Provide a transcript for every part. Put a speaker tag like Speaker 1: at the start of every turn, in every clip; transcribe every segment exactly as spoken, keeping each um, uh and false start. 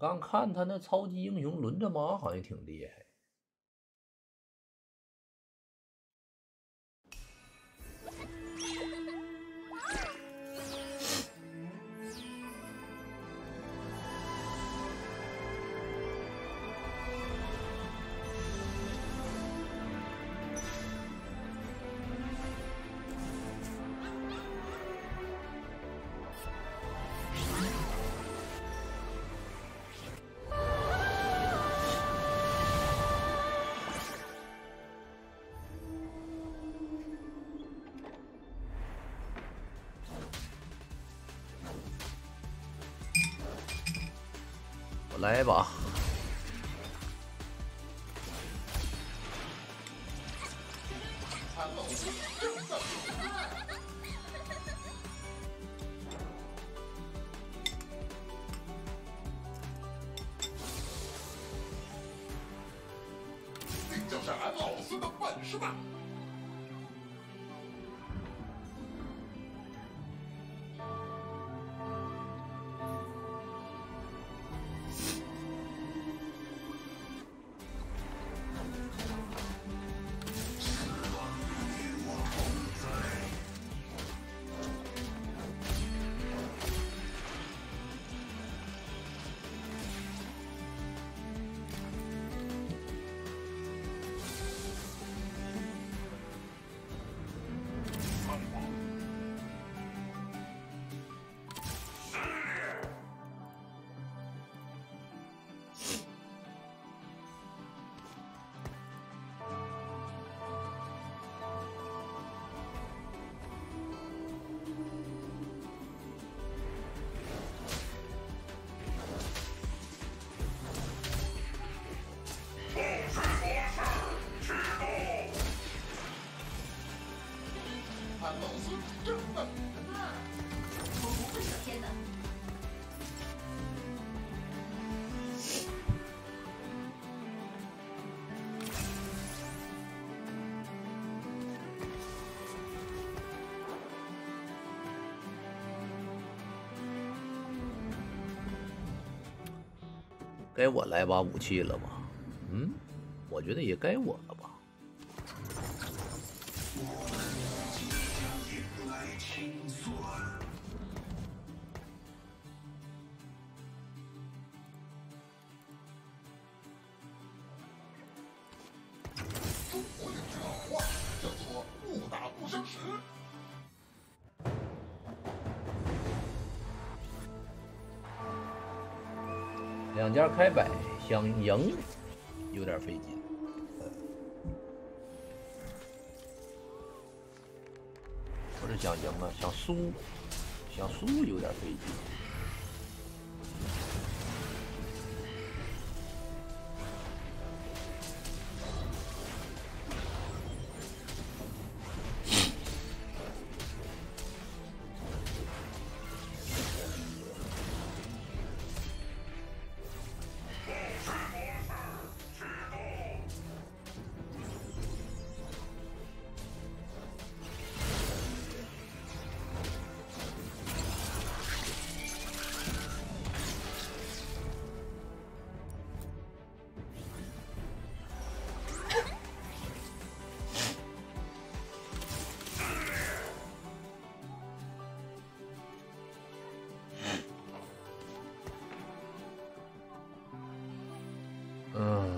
Speaker 1: 刚看他那超级英雄轮着马好像挺厉害。来吧，
Speaker 2: 这就是俺老孙的本事吧！俺老孙真的。
Speaker 3: 啊，我不会上天的。
Speaker 1: 该我来把武器了吧？嗯，我觉得也该我了吧。
Speaker 2: 中国有句老话叫做“误打不相识”。
Speaker 1: 两家开摆，想赢有点费劲。不是想赢啊，想输，想输有点费劲。嗯。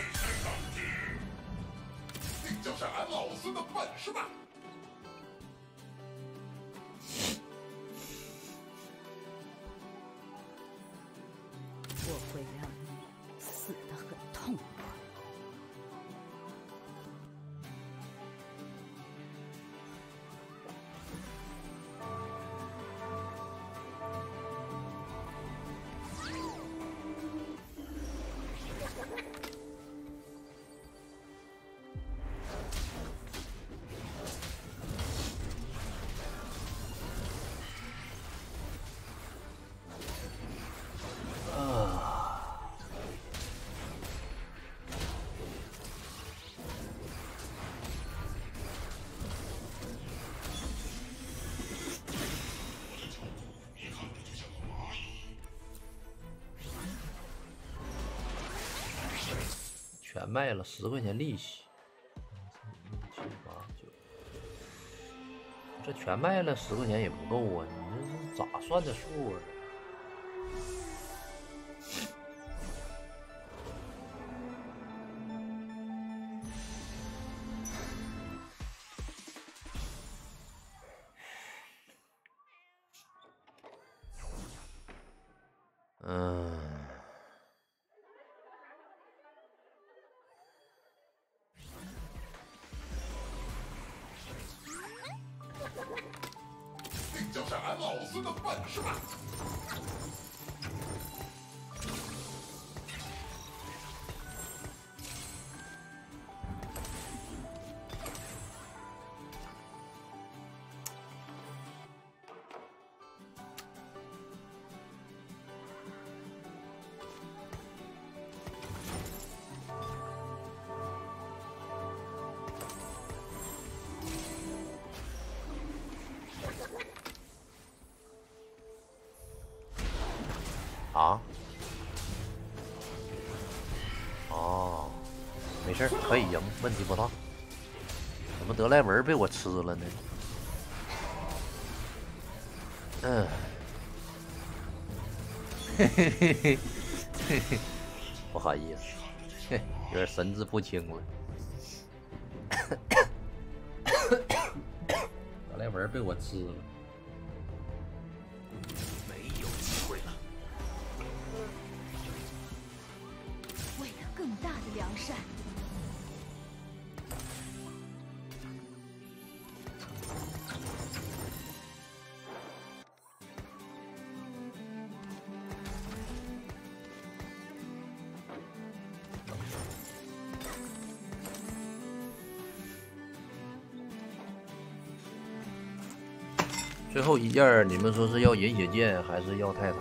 Speaker 2: 这就是俺老孙的本事吧！
Speaker 1: 全卖了十块钱利息，七八九，这全卖了十块钱也不够啊！你这是咋算的数啊？嗯。
Speaker 2: 定将是俺老孙的本事吧！
Speaker 1: 啊？哦，没事，可以赢，问题不大。怎么德莱文被我吃了呢？嗯，嘿嘿嘿嘿嘿嘿，不好意思，嘿，有点神志不清了。德莱文被我吃了。
Speaker 2: 没有机会了。
Speaker 3: 为了更大的良善。
Speaker 1: 最后一件，你们说是要饮血剑还是要泰坦？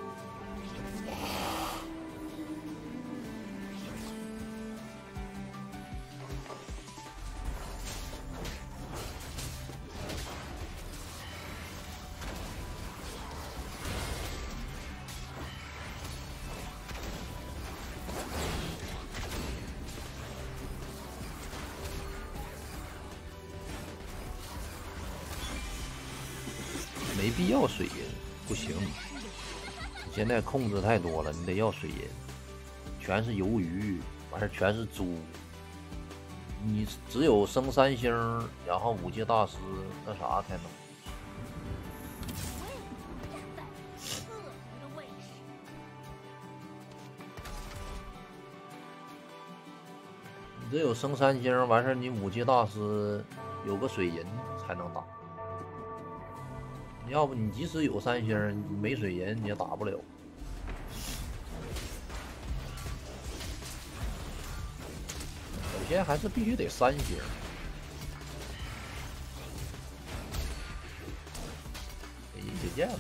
Speaker 1: 没必要水银，不行。你现在控制太多了，你得要水银，全是鱿鱼，完事全是猪。你只有升三星，然后武界大师那啥才能。你只有升三星，完事你武界大师有个水银才能打。要不你即使有三星，你没水银你也打不了。首先还是必须得三星。给饮血剑吧。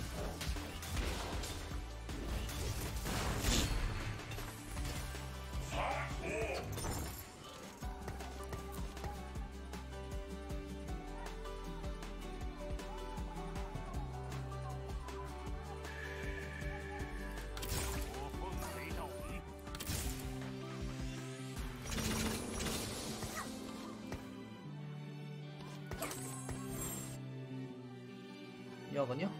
Speaker 1: 尿个尿。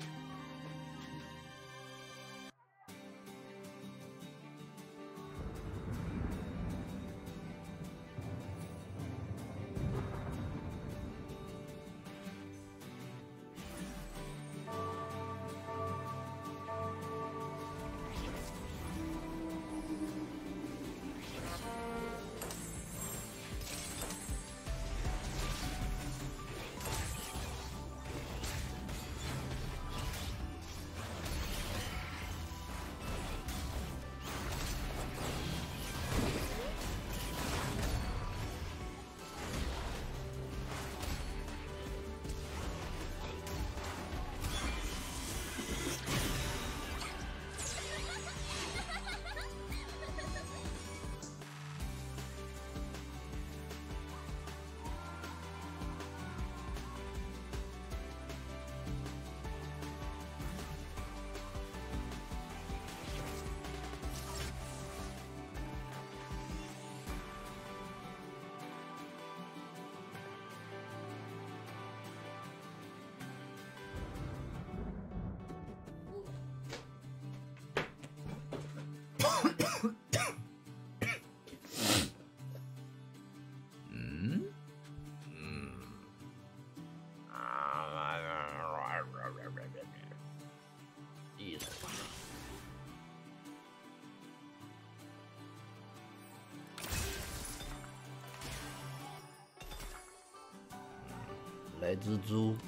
Speaker 1: 来蜘蛛。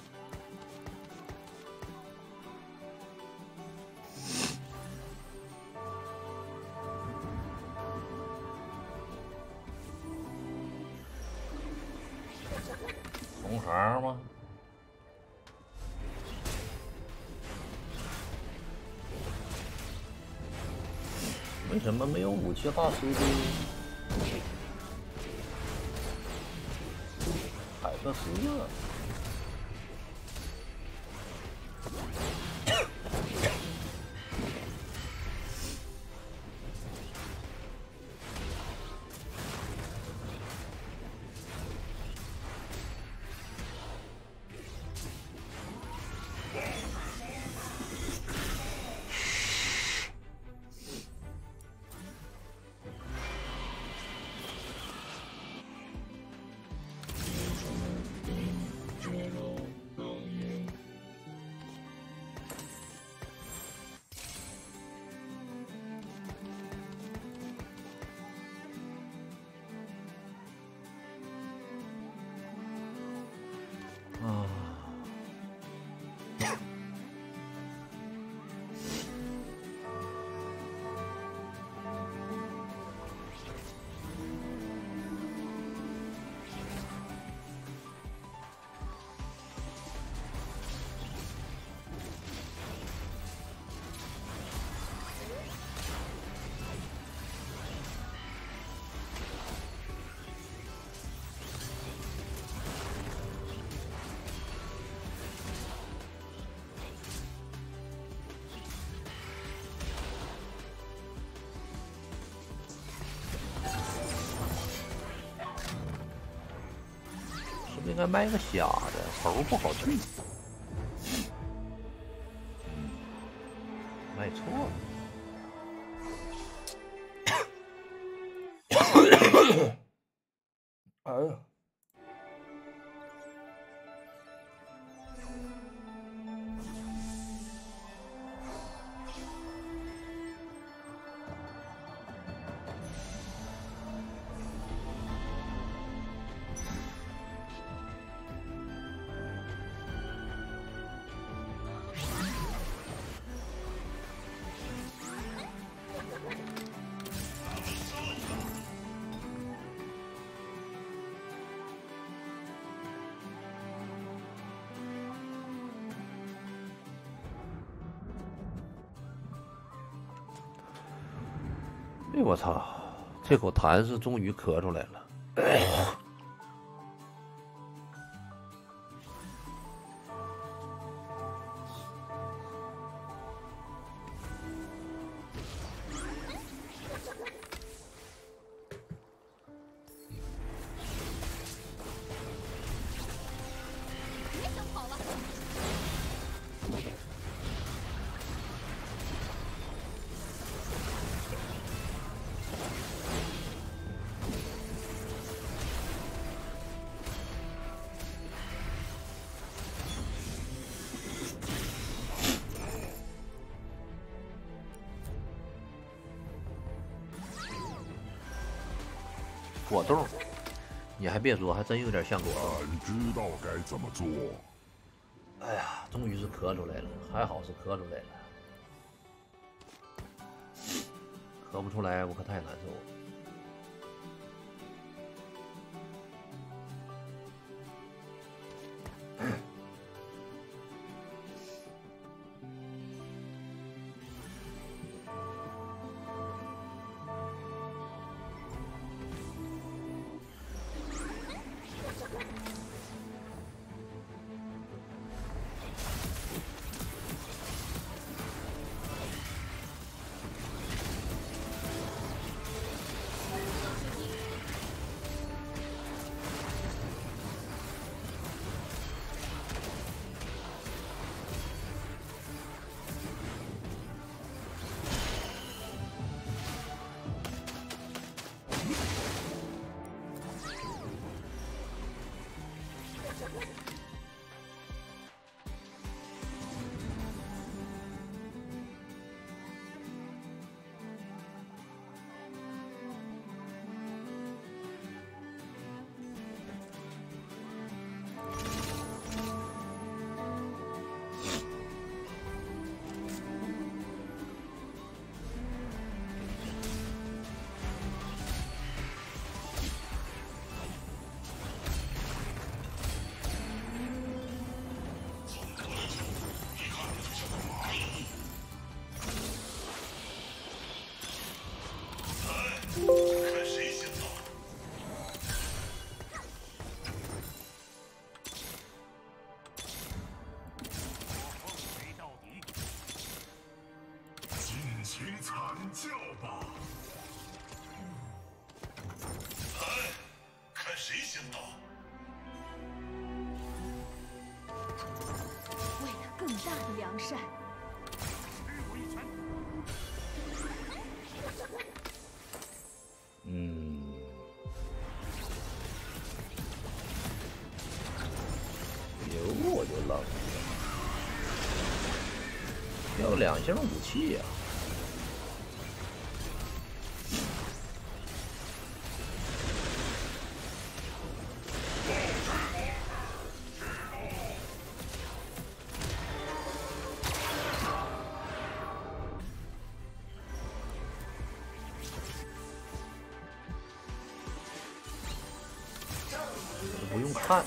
Speaker 1: 红孩吗？为什么没有武器大师的海克斯啊？应该卖个瞎的，头不好对。卖错了。哎呀！哎我操！这口痰是终于咳出来了。果冻，你还别说，还真有点像果冻。
Speaker 2: 俺知道该怎么做。
Speaker 1: 哎呀，终于是咳出来了，还好是咳出来了，咳不出来我可太难受了。
Speaker 2: 叫吧！来，看谁先到。
Speaker 3: 为了更大的良善。
Speaker 1: 嗯，有我就扔了，要两星武器呀、啊！不用看，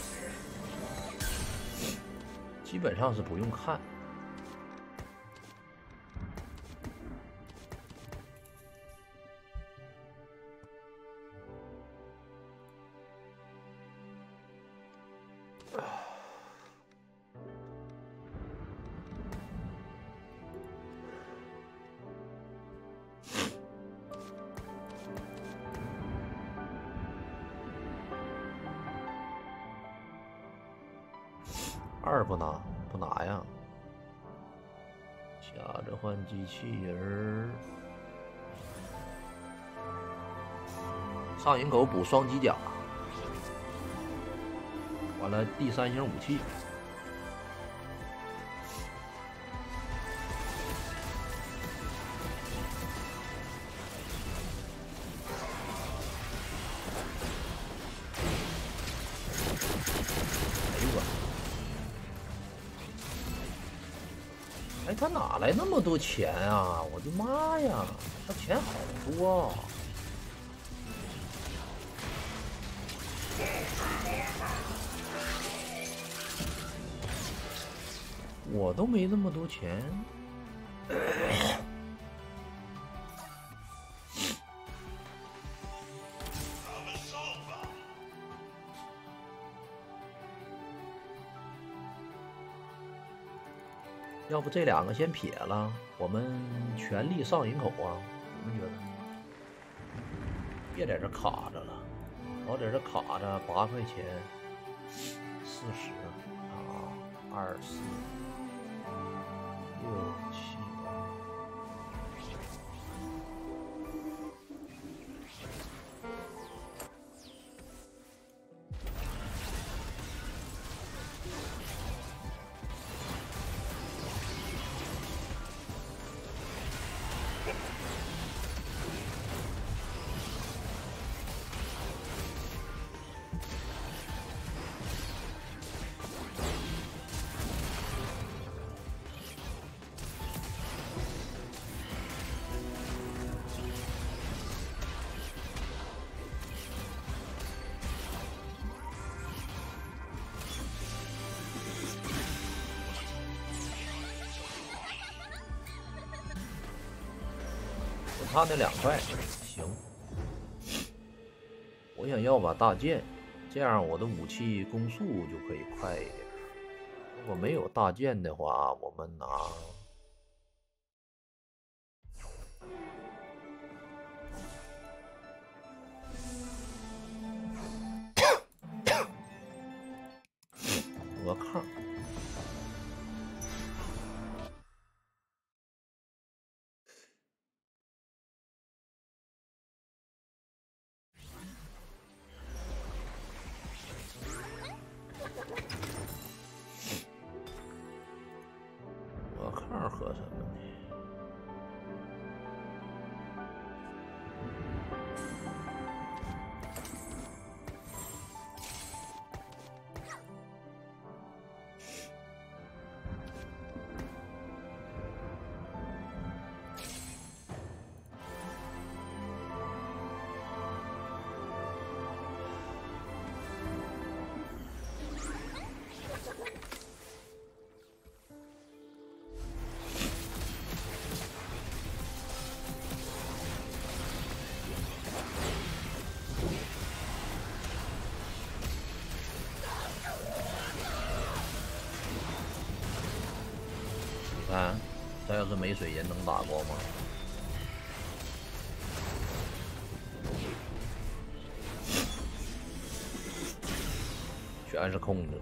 Speaker 1: 基本上是不用看。二不拿不拿呀，掐着换机器人儿，上营口补双机甲，完了第三型武器。哎，他哪来那么多钱啊？我的妈呀，他钱好多啊！我都没那么多钱。要不这两个先撇了，我们全力上营口啊！你们觉得？别在这卡着了，老在这卡着，八块钱，四十啊，二四六七八。他那两块行，我想要把大剑，这样我的武器攻速就可以快一点。如果没有大剑的话，我们拿鹅抗。二合什么呢？看，这要是没水银能打过吗？ 全是控制。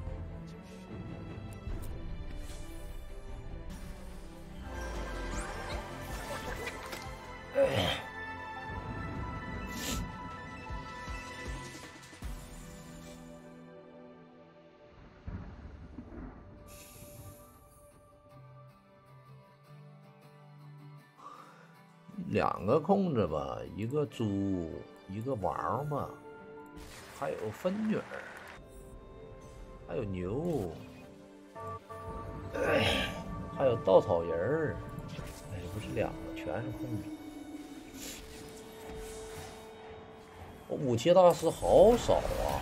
Speaker 1: 哎。两个控制吧，一个猪，一个王八，还有分女儿，还有牛，哎，还有稻草人儿。哎，不是两个，全是控制。我武器大师好少啊。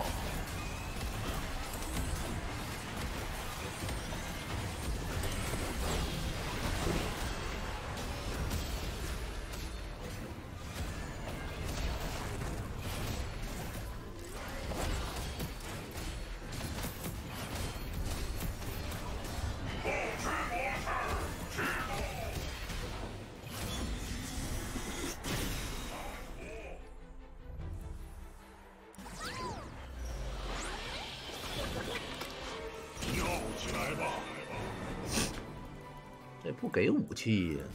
Speaker 1: 这不给武器呀？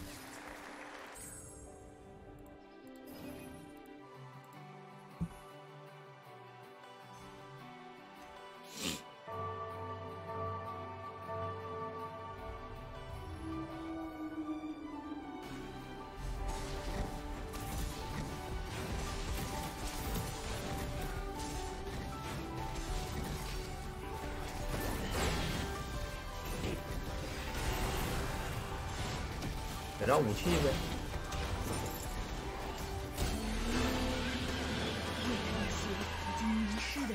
Speaker 1: 给张武器呗。
Speaker 3: 已经迷失的人。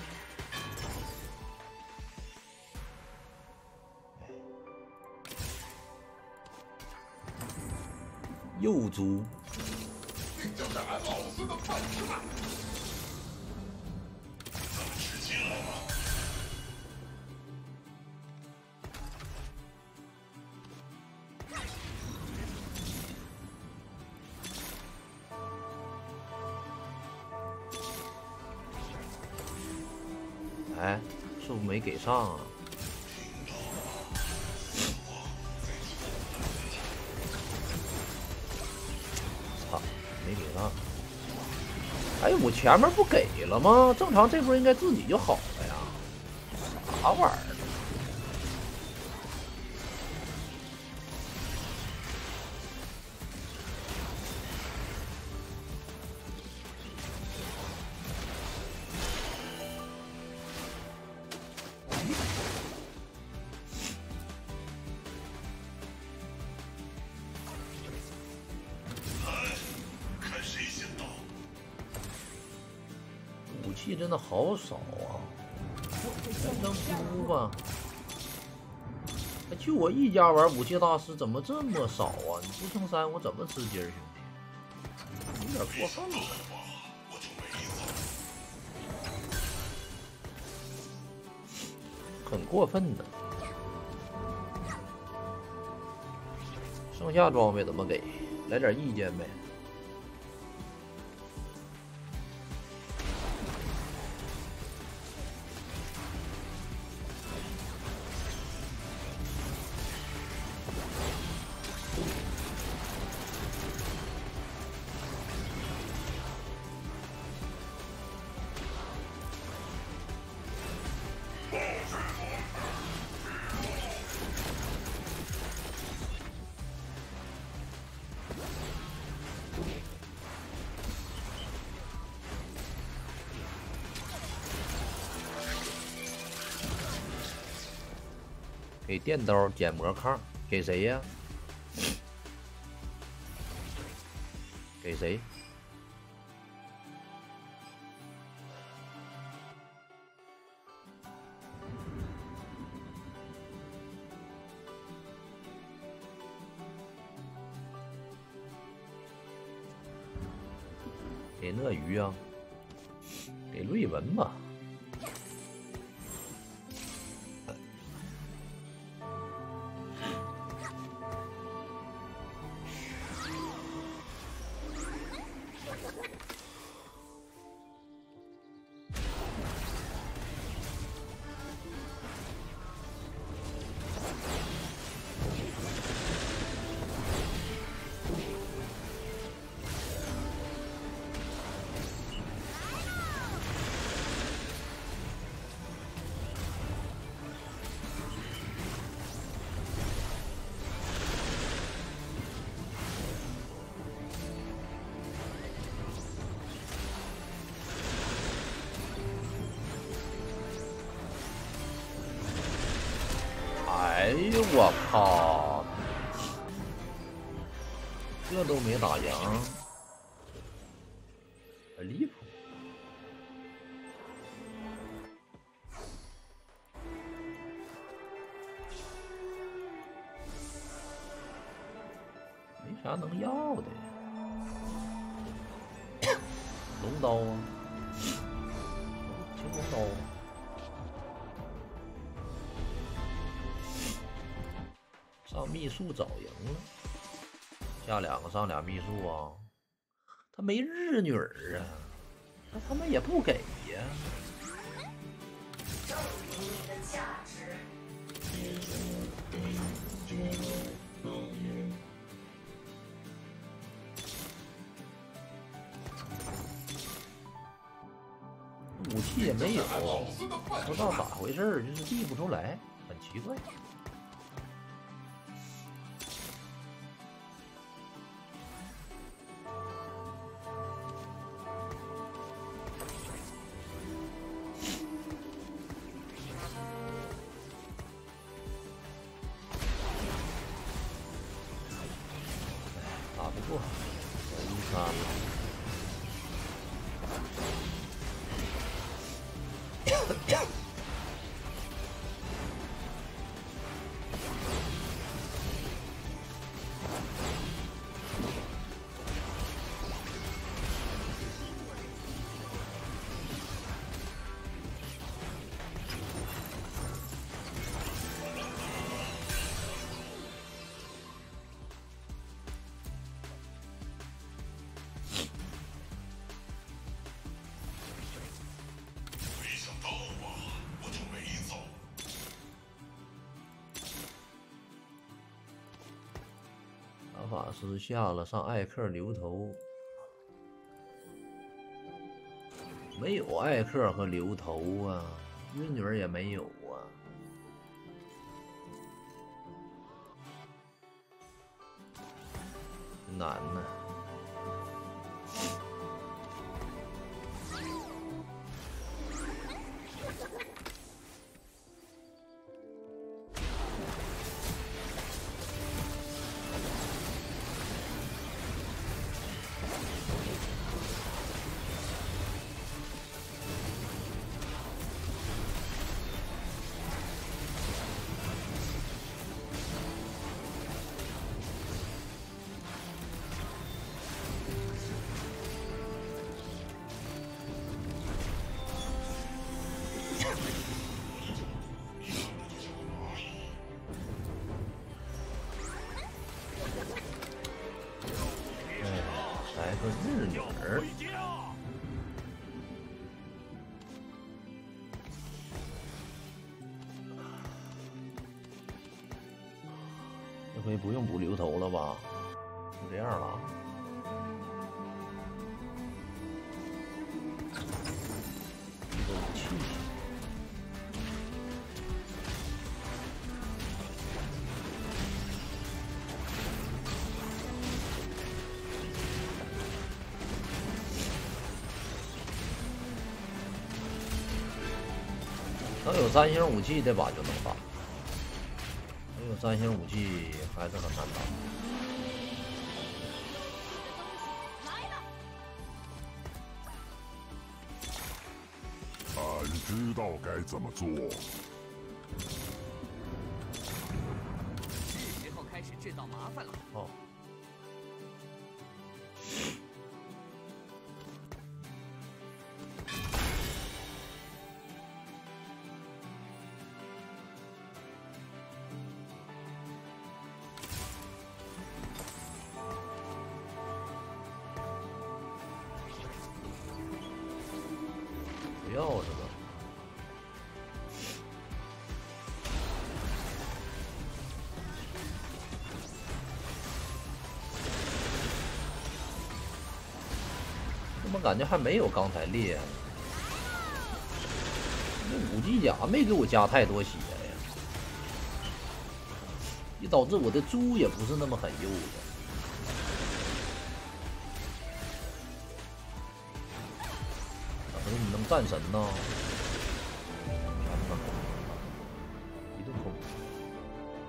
Speaker 1: 幼猪。
Speaker 2: 你交给俺老孙的饭吃吧。咱们吃惊了吗？
Speaker 1: 哎，是不是没给上啊？操，没给上！哎，我前面不给了吗？正常这波应该自己就好了呀，啥玩意儿？武器真的好少啊！咱扔猪吧。就我一家玩武器大师，怎么这么少啊？你不升三，我怎么吃鸡儿，兄弟？有点过分了。很过分的。剩下装备怎么给？来点意见呗。给电刀减魔抗，给谁呀？给谁？给鳄鱼啊？给瑞文吧。 哎呦我靠！这都没打赢，很离谱。没啥能要的呀。龙刀啊，青龙刀。上秘术早赢了。下两个上俩秘术啊，他没日女儿啊，他他妈也不给呀。武器也没有，不知道咋回事，就是递不出来，很奇怪。打不过，一杀了。法师下了，上艾克牛头，没有艾克和牛头啊，日女儿也没有啊，难呐。日女儿，这回不用补牛头了吧？就这样了。一个武器。能有三星武器这把就能打，能有三星武器还是很难打。
Speaker 4: 俺知道该怎么做。
Speaker 5: 是时候开始制造麻烦了。
Speaker 1: 哦。不要是吧？怎么感觉还没有刚才厉害？这五 G 甲没给我加太多血呀，也导致我的猪也不是那么很优的。你能战神呢？一顿空。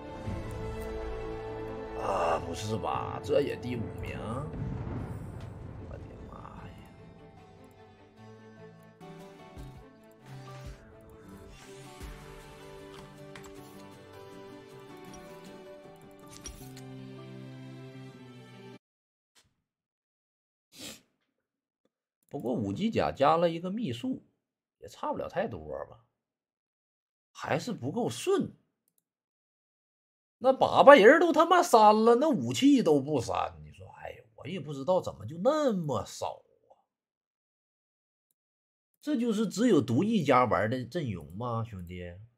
Speaker 1: 是吧？这也第五名，我的妈呀！不过五级甲加了一个秘术，也差不了太多吧，还是不够顺。那粑粑人都他妈删了，那武器都不删，你说，哎呀，我也不知道怎么就那么少啊！这就是只有独一家玩的阵容吗，兄弟？